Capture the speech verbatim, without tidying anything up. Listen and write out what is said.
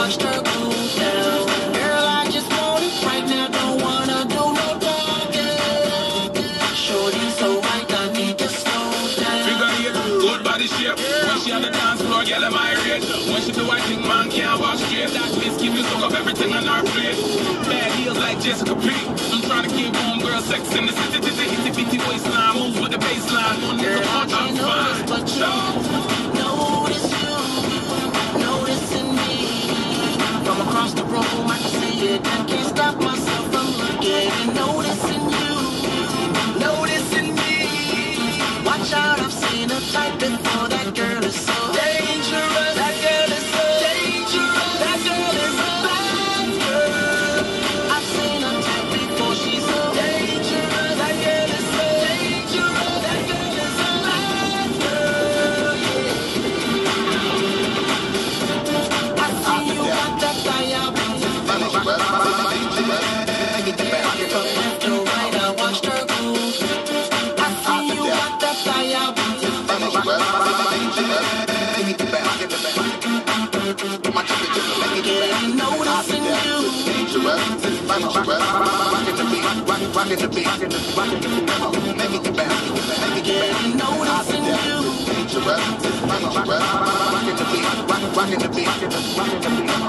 watched her go down. Girl, I just want it right now, don't wanna do no talking. Shorty so right, I need to slow down. Figure eight, good body shape. When she on the dance floor, girl, am I rate. When she do, I think man can't walk straight. That miss give you soak up everything on our plate. Bad heels like Jessica P. I'm trying to give home girl sex in the city. Itty bitty waistline, move with the baseline. One nigga punch, I'm fine. But you notice you, noticing me. From across the room, I can see it. I can't stop myself from looking and noticing you, noticing me. Watch out, I've seen a type before. That girl is so dangerous. That girl is so dangerous. That girl is a bad girl. I've seen a type before. She's so dangerous. That girl is so dangerous. That girl is a bad girl. Yeah. I see you got that diabetes. From left to right, I watched her go. I see you got that diabetes. Yeah, noticing you. Rockin' the beat, rockin' the beat, rockin' the beat, come on, make it bounce, make it bounce. Yeah, noticing you. Rockin' the beat, rockin' the beat, rockin' the beat,